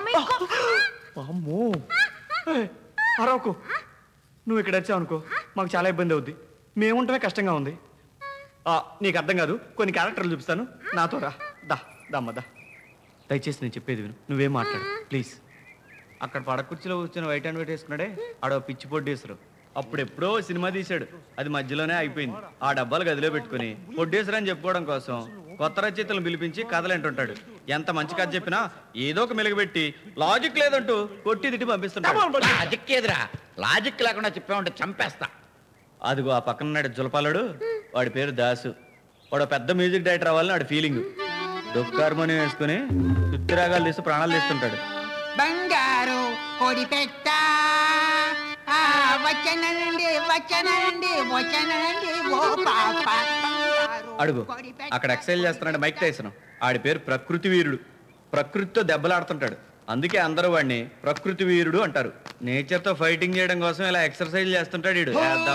అమ్మో అరవకు, నువ్వు ఇక్కడ వచ్చావు అనుకో మాకు చాలా ఇబ్బంది అవుద్ది, మేముంటమే కష్టంగా ఉంది. నీకు అర్థం కాదు, కొన్ని క్యారెక్టర్లు చూపిస్తాను, నాతో రా. దమ్మదా దయచేసి నేను చెప్పేది విను, నువ్వేం మాట్లాడు ప్లీజ్. అక్కడ పడకుర్చీలో కూర్చొని వైట్ అండ్ వైట్ వేసుకున్నాడే ఆడో పిచ్చి పొడ్డేసరు. అప్పుడు ఎప్పుడో సినిమా తీశాడు, అది మధ్యలోనే అయిపోయింది. ఆ డబ్బాలు గదిలో పెట్టుకుని పొడ్డేసరు అని చెప్పుకోవడం కోసం కొత్త రచయితలను పిలిపించి కథలు అంటుంటాడు. ఎంత మంచి కథ చెప్పినా ఏదో ఒక మెలుగుపెట్టి లాజిక్ లేదంటూ కొట్టి తిట్టి పంపిస్తుంటాడు. లాజిక్ లేకుండా చెప్పామంటే చంపేస్తా. అదిగో ఆ పక్కన నాడు జులపాలడు, వాడి పేరు దాసు. వాడు పెద్ద మ్యూజిక్ డైరెక్టర్ అవ్వాలని వాడి ఫీలింగ్. డొక్కు హార్మోనియం వేసుకుని చుత్తిరాగాలు తీస్తూ ప్రాణాలు తీస్తుంటాడు. బంగారు కొడి పెట్ట వచ్చనండి వచ్చనండి వచ్చనండి ఓ పాప. అడుగు అక్కడ ఎక్సైజ్ చేస్తున్నాడు మైక్ టైసన్. ఆడి పేరు ప్రకృతి వీరుడు. ప్రకృతితో దెబ్బలాడుతుంటాడు, అందుకే అందరూ వాడిని ప్రకృతి వీరుడు అంటారు. నేచర్ తో ఫైటింగ్ చేయడం కోసం ఇలా ఎక్సర్సైజ్ చేస్తుంటాడు వీడు.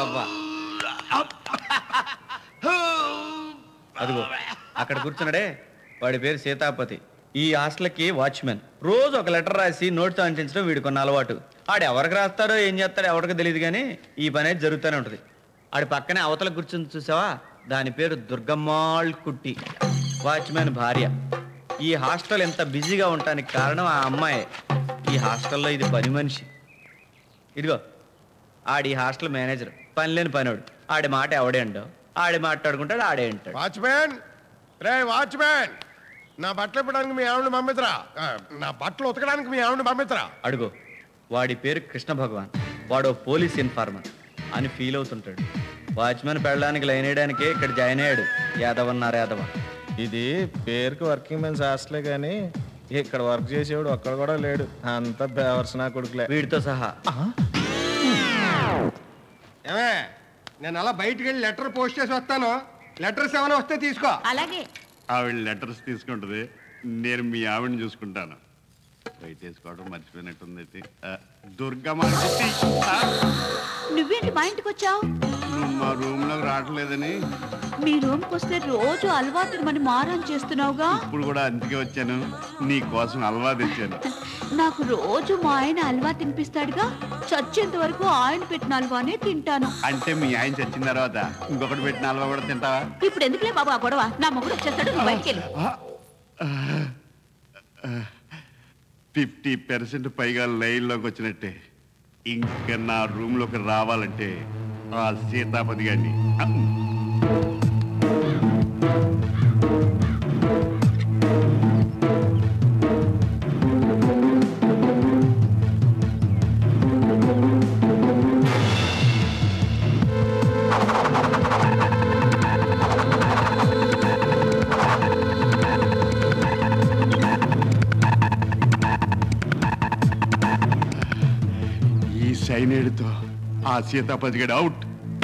అదిగో అక్కడ కూర్చున్నాడే, వాడి పేరు సీతాపతి. ఈ హాస్టల్కి వాచ్మెన్. రోజు ఒక లెటర్ రాసి నోట్తో అంటించడం వీడి కొన్ని అలవాటు. ఆడు ఎవరికి రాస్తారో ఏం చేస్తారో ఎవరికి తెలియదు, కానీ ఈ పని అయితే జరుగుతూనే ఉంటుంది. ఆడి పక్కనే అవతల కూర్చుని చూసావా, దాని పేరు దుర్గమ్మాళ్ కుట్టి, వాచ్మెన్ భార్య. ఈ హాస్టల్ ఎంత బిజీగా ఉండటానికి కారణం ఆ అమ్మాయి. ఈ హాస్టల్లో ఇది పని మనిషి. ఇదిగో ఆడి హాస్టల్ మేనేజర్, పని లేని పనివాడు. ఆడి మాట ఎవడే అంటో ఆడి మాట్లాడుకుంటాడు, ఆడే అంటాడు. వాచ్మెన్ రే వాచ్మెన్, నా బట్టలు ఇప్పడానికి మీ ఆవిడని పంపితరా, నా బట్టలు ఉతకడానికి మీ ఆవిడని పంపితరా. అడుగు వాడి పేరు కృష్ణ భగవాన్. వాడు పోలీస్ ఇన్ఫార్మర్ అని ఫీల్ అవుతుంటాడు. వాచ్మెన్ పెళ్ళడానికి లైన్ వేయడానికే ఇక్కడ జాయిన్ అయ్యాడు. యాదవన్నారు యాదవ. ఇది పేరుకి వర్కింగ్ మెన్స్ హాస్టలే కానీ ఇక్కడ వర్క్ చేసేవాడు ఒక్కడ కూడా లేడు, అంత బేవర్స్ నా కొడుకులే వీడితో సహా. ఏమే నేను అలా బయటికి వెళ్ళి లెటర్ పోస్ట్ చేసి వస్తాను, లెటర్స్ ఏమైనా వస్తే తీసుకో. అలాగే. ఆవిడ లెటర్స్ తీసుకుంటుంది, నేను మీ ఆవిడని చూసుకుంటాను. బయట వేసుకోవడం మర్చిపోయినట్టుంది. దుర్గమ్మ నువ్వేంటి మా ఇంటికి వచ్చావు? మా రూమ్ లోకి రావట్లేదని. మీ రూమ్కి వస్తే రోజు అలవాటు మన మారం చేస్తున్నావుగా. ఇప్పుడు కూడా అందుకే వచ్చాను, నీ కోసం హల్వా తెచ్చాను. నాకు రోజు మా ఆయన హల్వా తినిపిస్తాడుగా, చచ్చేంత వరకు ఆయన పెట్టిన హల్వానే తింటాను. అంటే మీ ఆయన చచ్చిన తర్వాత ఇంకొకటి పెట్టిన హల్వా కూడా తింటావా? ఇప్పుడు ఎందుకులే బాబు ఆ గొడవ, నా మొగుడు వచ్చేస్తాడు, నువ్వు బయటికి వెళ్ళు. 50% పైగా లైన్లోకి వచ్చినట్టే. ఇంకా నా రూమ్ లోకి రావాలంటే ఆ సీతాపతి గారిని. సైనేడుతో ఆ సీతాపతి గడి అవుట్.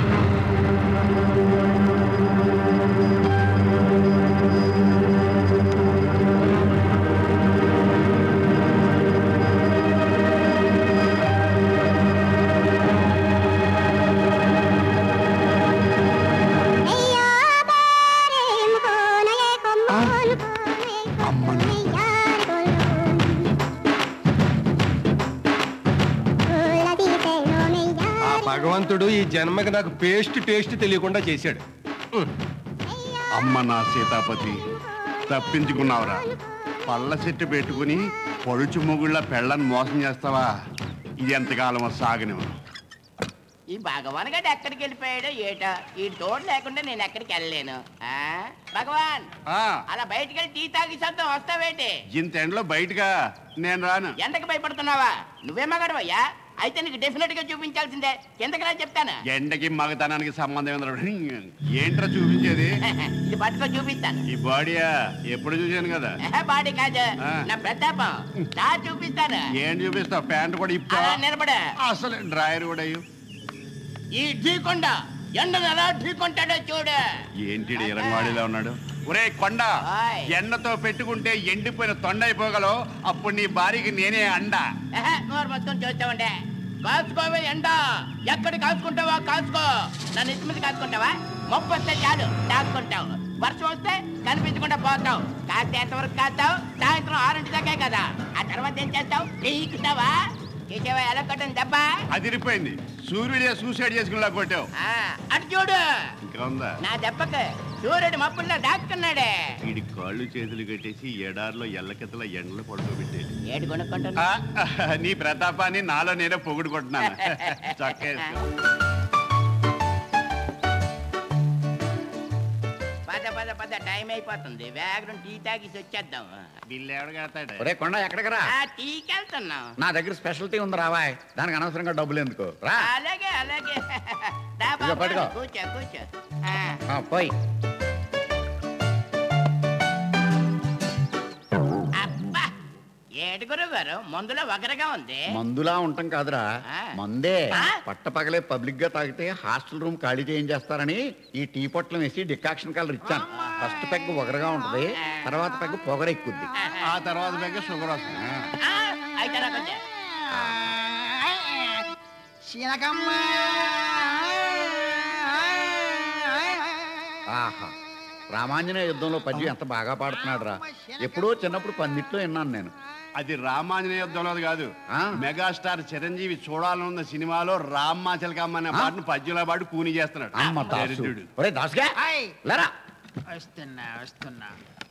భగవంతుడు ఈ జన్మకి నాకు టేస్ట్ తెలియకుండా చేశాడు. అమ్మ నా సీతాపతి, తప్పించుకున్నావురా. పళ్ళ చెట్టు పెట్టుకుని పడుచు మొగుళ్ళ పెళ్ళని మోసం చేస్తావా? ఇది ఎంతకాలం సాగను. ఈ భగవాన్ గడు ఎక్కడికి వెళ్ళిపోయాడో ఏటో, ఈ తోడు లేకుండా నేను ఎక్కడికి వెళ్ళలేను. భగవాన్ అలా బయటికి వెళ్ళి టీ తాగి శబ్దం వస్తావేటి? ఇంత ఎండలో బయటగా నేను రాను. ఎండకి భయపడుతున్నావా? నువ్వే మగడవయ్యా, అయితే నీకు డెఫినెట్ గా చూపించాల్సిందే. కిందకి రా చెప్తాను. ఎండకి మగతనానికి సంబంధం ఏంట్రా చూపించేది? ఇది పట్టుకో చూపిస్తాను. ఈ బాడీయా ఎప్పుడు చూశాను కదా. బాడీ కాదు, నా ప్రతాపం. నా చూపిస్తాను. ఏం చూపిస్తావు? ప్యాంట్ కూడా ఇప్పుడు నిలబడ, అసలు డ్రాయర్ కూడా ఈ ఢీకొండ ఎండను ఎలా ఢీకొంటాడో చూడు. ఏంటి ఇరంగవాడిలో ఉన్నాడు? ఒరే కొండ, ఎండతో పెట్టుకుంటే ఎండిపోయిన తొండ అయిపోగలవు. అప్పుడు నీ భార్యకి నేనే అండ. నోరు మొత్తం చూస్తావంటే కాసుకోవే ఎండ. ఎక్కడ కాసుకుంటావా కాసుకో. నన్ను ఇటు మీద కాసుకుంటావా? మొప్పొస్తే చాలు దాక్కుంటావు. వర్షం వస్తే కనిపించకుండా పోతావు. కాస్తే ఎంతవరకు కాస్తావు? సాయంత్రం 6 దాకా కదా. ఆ తర్వాత ఏం చేస్తావు? ఎక్కుతావా? చేసేవా? ఎలా కొట్టింది దెబ్బ? అదిరిపోయింది. సూర్యుడే సూసైడ్ చేసుకునేలా కొట్టావు. అటు చూడు, ఇంకా ఉందా? నా దెబ్బకి సూర్యుడు మప్పుల్లో దాక్కున్నాడే. వీడి కాళ్ళు చేతులు కట్టేసి ఎడారిలో ఎల్లకెత్తల ఎండలు పడుకోబెట్టేది. ఏడు కొనుక్కుంటున్నా? నీ ప్రతాపాన్ని నాలో నేనే పొగుడుకుంటున్నాను. చక్కేసుకో. పద టైం అయిపోతుంది. వేగం టీ తాగిసి వచ్చేద్దాం. బిల్లు ఎవడు కడతాడు? ఒరే కొండ ఎక్కడికి రా? టీకి వెళ్తున్నాం. నా దగ్గర స్పెషల్టీ ఉంది రావాయ్. దానికి అనవసరంగా డబ్బులు ఎందుకు రా. అలాగే ఇదిగో పట్టుకో. కూర్చో. పోయి అబ్బా, ఏడు గురువు గారు, మందులో వగరగా ఉంది. మందులా ఉంటాం కాదురా, మందే. పట్టపగలే పబ్లిక్ గా తాగితే హాస్టల్ రూమ్ ఖాళీ చేయించేస్తారని ఈ టీ పొట్లం వేసి డికాక్షన్ కలర్ ఇచ్చాను. ఫస్ట్ పెగ్ ఒగరగా ఉంటది, తర్వాత పెగ్ పొగర ఎక్కుద్ది, ఆ తర్వాత పెగ్గ షుగర్ వస్తుంది. అయితే రాకొచ్చే. శీలకమ్మ ఆహా, రామాంజనేయ యుద్ధంలో పద్యం ఎంత బాగా పాడుతున్నాడు రా. ఎప్పుడో చిన్నప్పుడు పందిట్లో విన్నాను నేను. అది రామాంజనేయ యుద్ధంలో కాదు, మెగాస్టార్ చిరంజీవి చూడాలనున్న సినిమాలో రామ్మ చిలకమ్మ అనే పాటను పద్యంలో పాటు కూని చేస్తున్నాడు. అమ్మ దాసు. దరిద్రుడు. ఒరే దాసుగా లేరా. వస్తున్నా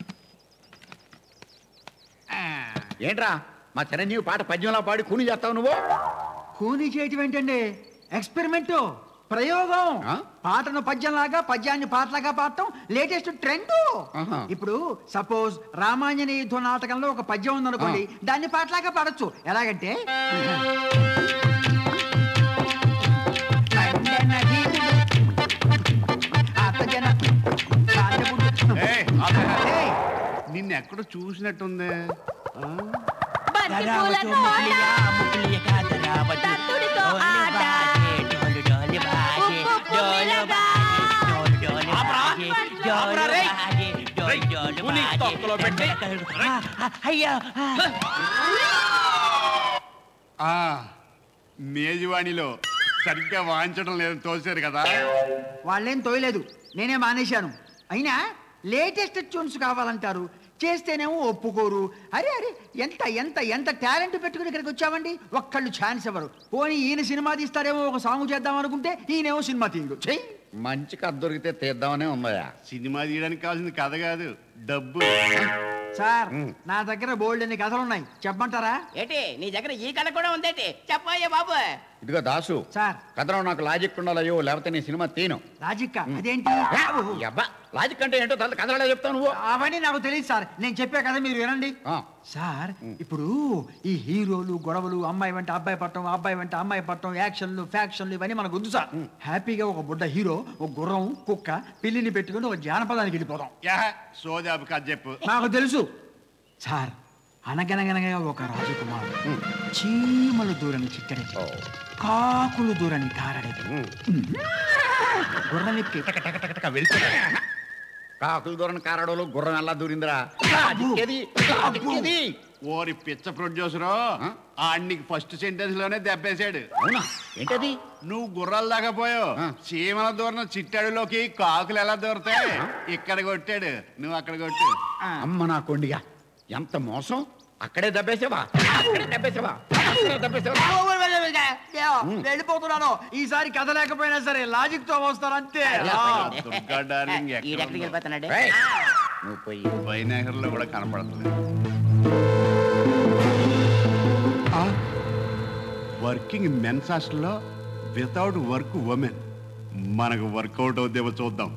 ఏంట్రా మా చిరంజీవి పాట పద్యంలో పాడి కూని చేస్తావు నువ్వు? కూని చేయటం ఏంటండి? ఎక్స్పెరిమెంట్, ప్రయోగం. పాటను పద్యంలాగా, పద్యాన్ని పాటలాగా పాడటం లేటెస్ట్ ట్రెండ్. ఇప్పుడు సపోజ్ రామాంజనేయ యుద్ధ నాటకంలో ఒక పద్యం ఉందనుకోండి, దాన్ని పాటలాగా పాడొచ్చు. ఎలాగంటే నిన్నెక్కడో చూసినట్టుంది. మేజువాణిలో సరిగ్గా వాయించడం లేదని తోసారు కదా. వాళ్ళేం తోయలేదు, నేనే మానేశాను. అయినా లేటెస్ట్ ట్యూన్స్ కావాలంటారు, చేస్తేనేమో ఒప్పుకోరు. అరే అరే, ఎంత ఎంత ఎంత టాలెంట్ పెట్టుకుని ఇక్కడికి వచ్చామండి. ఒక్కళ్ళు ఛాన్స్ ఇవ్వరు. పోనీ ఈయన సినిమా తీస్తారేమో, ఒక సాంగ్ చేద్దాం అనుకుంటే ఈయనేమో సినిమా తీయడు. చెయ్యి. మంచి కథ దొరికితే తీద్దామనే ఉందయా. సినిమా తీయడానికి కావాల్సింది కథ కాదు, డబ్బు. సార్, నా దగ్గర బోల్డ్ అన్ని కథలు ఉన్నాయి, చెప్పమంటారా? ఏంటి నీ దగ్గర ఈ కథ కూడా ఉందేటి? చెప్పయ్యా బాబు. ఇదిగో దాసు సార్, కథలో నాకు లాజిక్ ఉండాలయ్యో, లేకపోతే నీ సినిమా తీను. లాజిక్ అదేంటి? అబ్బా, లాజిక్ అంటే ఏంటో కథలో చెప్తావు నువ్వు. అవన్నీ నాకు తెలియదు సార్, నేను చెప్పే కథ మీరు వినండి. సార్, ఇప్పుడు ఈ హీరోలు, గొడవలు, అమ్మాయి వెంట అబ్బాయి పట్టడం, అబ్బాయి వెంట అమ్మాయి పట్టడం, యాక్షన్లు, ఫ్యాక్షన్లు, ఇవన్నీ మనకు వద్దు సార్. హ్యాపీగా ఒక బుడ్డ హీరో, ఒక గుర్రం, కుక్క, పిల్లిని పెట్టుకుని ఒక జానపదానికి వెళ్ళిపోదాం. సోదాబు కథ చెప్పు. నాకు తెలుసు సార్. అనగనగనగా ఒక రాజకుమారుడు చీమలు దూరని చిట్టడి, కాకులు దూరని కారడి, గుర్రం ఎక్కి కాకులు దూరని కారడోలు గుర్రం ఎలా దూరిందిరా? ఓరి పిచ్చ ప్రొడ్యూసరు, ఆడికి ఫస్ట్ సెంటెన్స్ లోనే దెబ్బేశాడు. అవునా? ఏంటది? నువ్వు గుర్రాలు దాకపోయావు, చీమల దూరం చిట్టాడులోకి కాకులు ఎలా దూరతాయి? ఇక్కడ కొట్టాడు, నువ్వు అక్కడ కొట్టు. అమ్మ నా కొండిగా, ఎంత మోసం! అక్కడే దెబ్బేసావా? వెళ్ళిపోతున్నాను. ఈసారి కథ లేకపోయినా సరే లాజిక్ తో వస్తారంతే. నువ్వు పోయి వైనాగర్లో కూడా కనపడుతుంది. వర్కింగ్ మెన్స్ హాస్టల్లో వితౌట్ వర్క్ ఉమెన్. మనకు వర్కౌట్ అవుతామో చూద్దాం.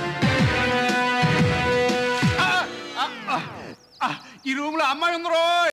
ఈ రూమ్ లో అమ్మాయి ఉందరో.